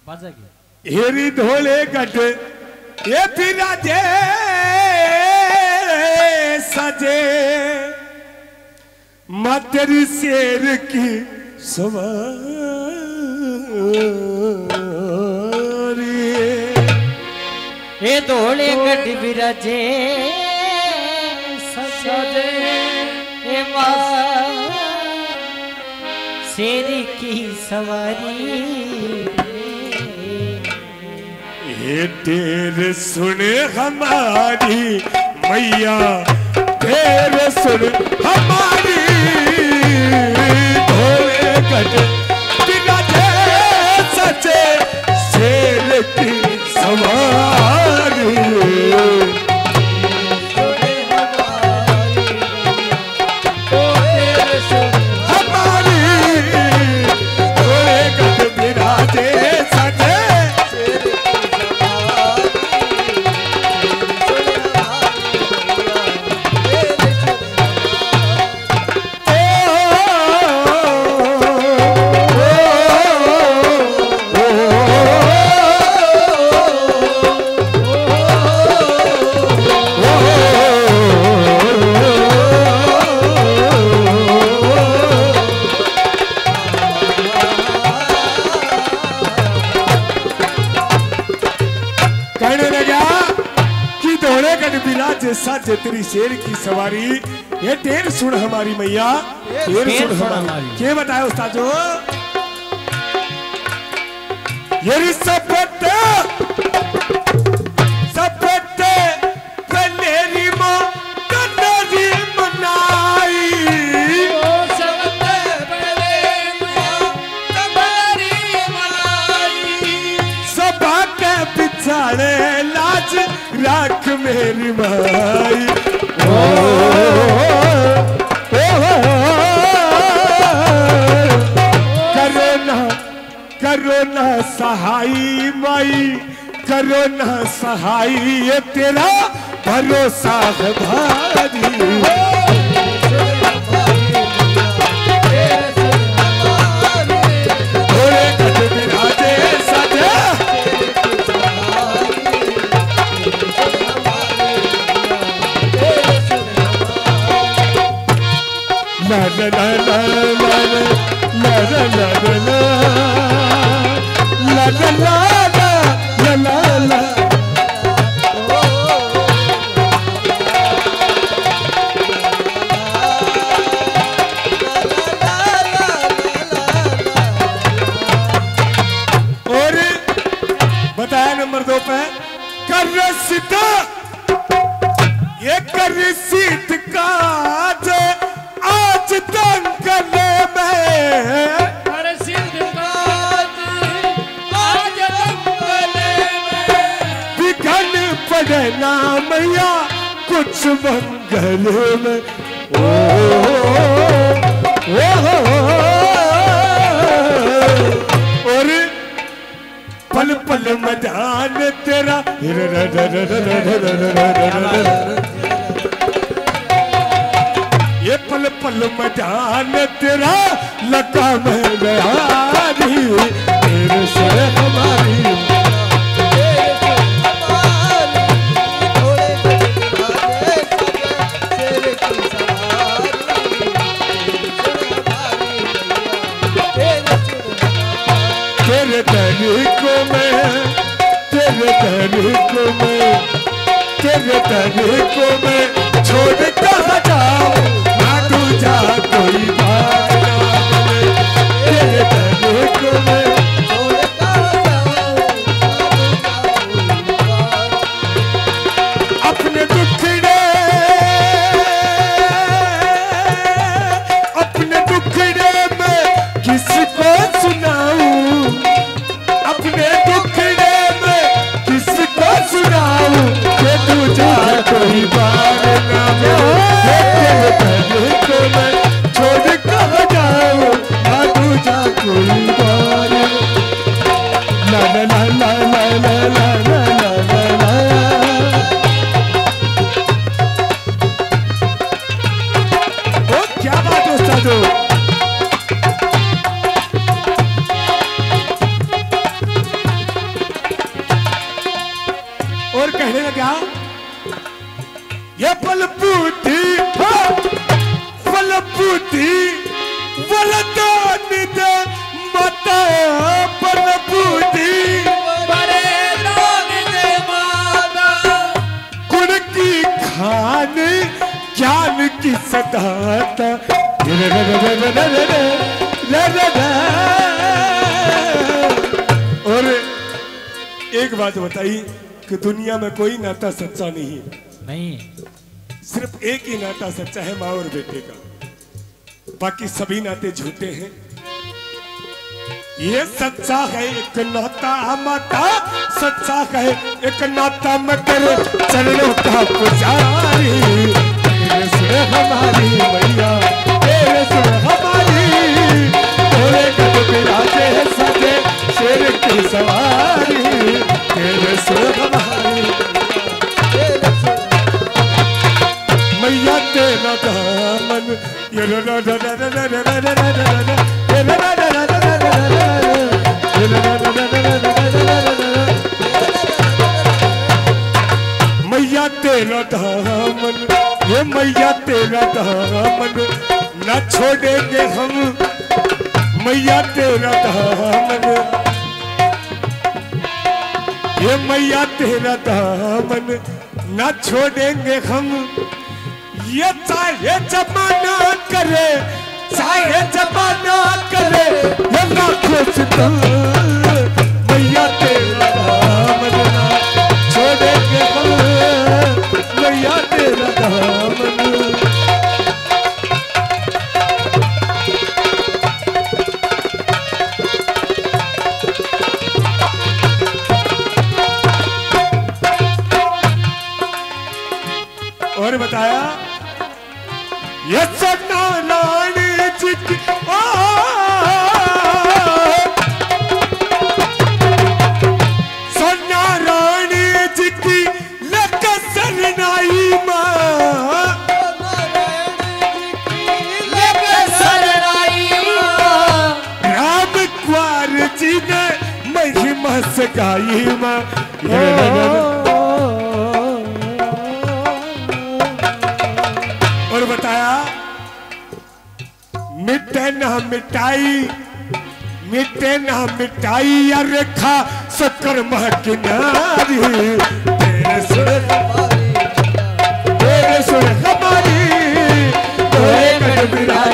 हेरी धोले गट ये बिराजे सजे मातेरी शेर की सवारी ये धोले गट बिराजे सजे शेर की सवारी ये तेरे सुने हमारी मैया तेरे सुने हमारी धोले गट बिराजे सचे शेर की सवारी सच तेरी शेर की सवारी ये टेर सुन हमारी मैया टेर सुन हमारी क्या बताया उस्ताद जो ये सपटे सपटे कलेरी मां कन्नरी मनाई सपटे कलेरी मां कन्नरी मनाई सबा के पिछाड़े लाज राख मेरी माई करो ना सहाई माई करो ना सहाई ये तेरा भरोसा है भारी और बताया नंबर 2 पे कर सीता ये कर सीत काज आज दंगले में कर सीत काज आज दंगले में बिघन पड़े ना मैया कुछ मंगल में ओ और पल पल मैदान तेरा ये पल पल मैदान तेरा लगा मैं तेरे से हमारी तेरे तरीकों में छोड़ कहाँ जाऊं ना तू जा कोई बात तेरे तरीकों में छोड़ कहाँ जाऊं अपने दुखड़े में किसको सुनाऊं अपने दुखड़े में किसको सुनाऊं के तू जा कोई बात ना बूटी वलदान दे माता बन बूटी गुण की खान ज्ञान की सदाता। और एक बात बताई कि दुनिया में कोई नाता सच्चा नहीं है, नहीं, सिर्फ एक ही नाता सच्चा है, माँ और बेटे का, बाकी सभी नाते झूठे हैं। ये सच्चा है एक नाता माता, सच्चा है एक नाता मगर चरणों का पुजारी। तेरे सुन हमारी मैया, तेरे सुन हमारी, तोरे गढ़ बिराजे सजे शेर की सवारी। तेरे सुन हमारी मैया, तेरा दामन मैया तेरा दामन, ये मैया तेरा दामन न छोड़ेंगे हम। मैया तेरा दामन, ये मैया तेरा दामन न छोड़ेंगे हम। ये चाहे जमाना करे, चाहे जमाना करे, ये ना खुश तो मैया तेरा दामन ना छोड़ेंगे हम। मैया तेरा दामन। और बताया ये सत्यनारायण जी की सत्यनारायण जी की लक सरनाई माँ, राम कुंवर जी ने महिमा सगाई माँ। और बताया मिटे ना मिटाई, मिटे ना मिटाई या रेखा शक्कर महकिनारी। तेरे सुर हमारी, तेरे सुर हमारी, तोरे गढ़ बिराजे